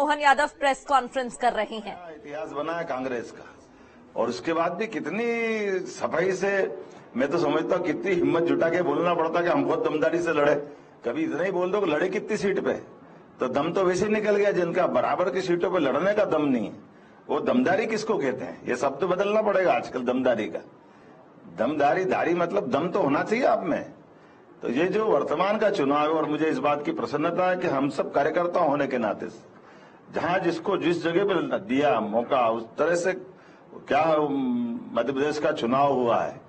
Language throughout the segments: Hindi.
मोहन यादव प्रेस कॉन्फ्रेंस कर रहे हैं। इतिहास बना है कांग्रेस का, और उसके बाद भी कितनी सफाई से, मैं तो समझता हूँ कितनी हिम्मत जुटा के बोलना पड़ता कि हम बहुत दमदारी से लड़े। कभी इतना ही बोल दो कि लड़े कितनी सीट पे, तो दम तो वैसे ही निकल गया। जिनका बराबर की सीटों पे लड़ने का दम नहीं है, वो दमदारी किसको कहते हैं? ये शब्द तो बदलना पड़ेगा आजकल दमदारी का। दमदारी दारी मतलब दम तो होना चाहिए आप में। तो ये जो वर्तमान का चुनाव है, और मुझे इस बात की प्रसन्नता है कि हम सब कार्यकर्ता होने के नाते जहां जिसको जिस जगह पर दिया मौका, उस तरह से क्या मध्य प्रदेश का चुनाव हुआ है।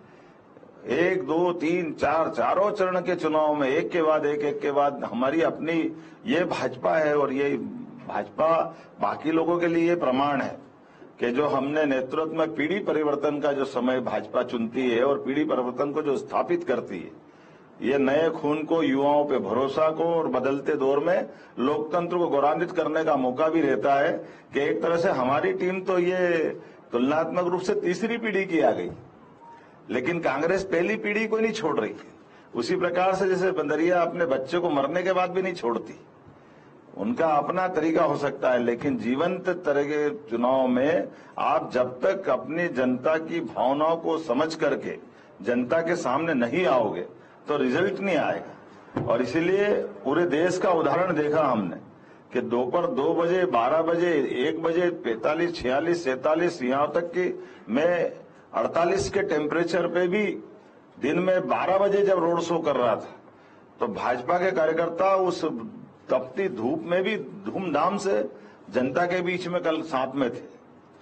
1, 2, 3, 4 चारों चरण के चुनाव में एक के बाद हमारी अपनी ये भाजपा है। और ये भाजपा बाकी लोगों के लिए ये प्रमाण है कि जो हमने नेतृत्व में पीढ़ी परिवर्तन का जो समय भाजपा चुनती है और पीढ़ी परिवर्तन को जो स्थापित करती है, ये नए खून को, युवाओं पे भरोसा को, और बदलते दौर में लोकतंत्र को गौरवान्वित करने का मौका भी रहता है कि एक तरह से हमारी टीम तो ये तुलनात्मक रूप से तीसरी पीढ़ी की आ गई, लेकिन कांग्रेस पहली पीढ़ी को नहीं छोड़ रही। उसी प्रकार से जैसे बंदरिया अपने बच्चे को मरने के बाद भी नहीं छोड़ती, उनका अपना तरीका हो सकता है, लेकिन जीवंत तरह के चुनाव में आप जब तक अपनी जनता की भावनाओं को समझ करके जनता के सामने नहीं आओगे तो रिजल्ट नहीं आएगा। और इसीलिए पूरे देश का उदाहरण देखा हमने कि दोपहर 2 बजे, 12 बजे, 1 बजे 45, 46, 47, यहां तक कि मैं 48 के टेम्परेचर पे भी दिन में 12 बजे जब रोड शो कर रहा था, तो भाजपा के कार्यकर्ता उस तपती धूप में भी धूमधाम से जनता के बीच में कल साथ में थे।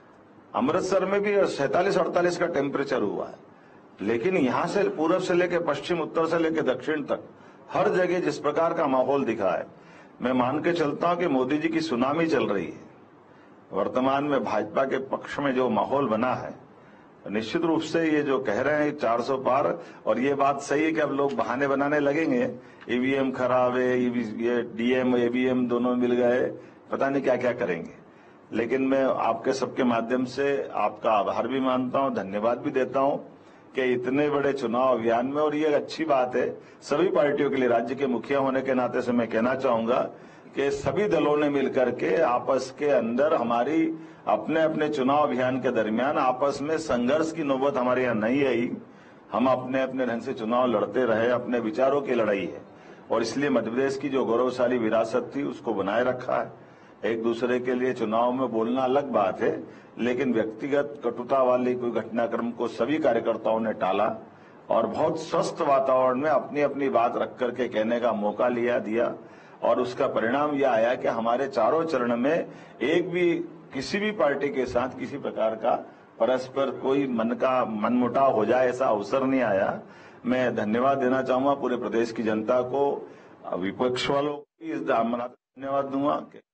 अमृतसर में भी 47-48 का टेम्परेचर हुआ है, लेकिन यहां से पूरब से लेकर पश्चिम, उत्तर से लेकर दक्षिण तक हर जगह जिस प्रकार का माहौल दिखा है, मैं मान के चलता हूं कि मोदी जी की सुनामी चल रही है। वर्तमान में भाजपा के पक्ष में जो माहौल बना है, निश्चित रूप से ये जो कह रहे हैं 400 पार, और ये बात सही है कि अब लोग बहाने बनाने लगेंगे, ईवीएम खराब है, ये डीएम एवीएम दोनों मिल गए, पता नहीं क्या क्या करेंगे। लेकिन मैं आपके सबके माध्यम से आपका आभार भी मानता हूं, धन्यवाद भी देता हूं कि इतने बड़े चुनाव अभियान में, और ये अच्छी बात है सभी पार्टियों के लिए, राज्य के मुखिया होने के नाते से मैं कहना चाहूंगा कि सभी दलों ने मिलकर के आपस के अंदर हमारी अपने अपने चुनाव अभियान के दरमियान आपस में संघर्ष की नौबत हमारे यहाँ नहीं आई। हम अपने अपने ढंग से चुनाव लड़ते रहे, अपने विचारों की लड़ाई है, और इसलिए मध्य प्रदेश की जो गौरवशाली विरासत थी उसको बनाए रखा है। एक दूसरे के लिए चुनाव में बोलना अलग बात है, लेकिन व्यक्तिगत कटुता वाली कोई घटनाक्रम को सभी कार्यकर्ताओं ने टाला और बहुत स्वस्थ वातावरण में अपनी अपनी बात रख करके कहने का मौका दिया, और उसका परिणाम यह आया कि हमारे चारों चरण में एक भी किसी भी पार्टी के साथ किसी प्रकार का परस्पर कोई मनमुटाव हो जाए ऐसा अवसर नहीं आया। मैं धन्यवाद देना चाहूंगा पूरे प्रदेश की जनता को, विपक्ष वालों को इस धन्यवाद दूंगा।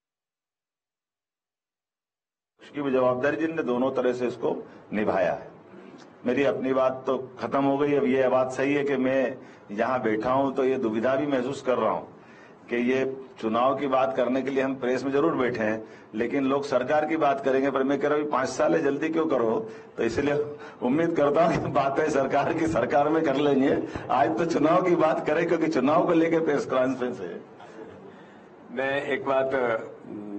उसकी जवाबदारी जिनने दोनों तरह से इसको निभाया है। मेरी अपनी बात तो खत्म हो गई। अब ये बात सही है कि मैं यहाँ बैठा हूं तो ये दुविधा भी महसूस कर रहा हूं कि ये चुनाव की बात करने के लिए हम प्रेस में जरूर बैठे हैं, लेकिन लोग सरकार की बात करेंगे, पर मैं कह रहा हूँ 5 साल है, जल्दी क्यों करो। तो इसलिए उम्मीद करता हूँ कि बातें सरकार की सरकार में कर लेंगे। आज तो चुनाव की बात करें, क्योंकि चुनाव को लेकर प्रेस कॉन्फ्रेंस है। मैं एक बात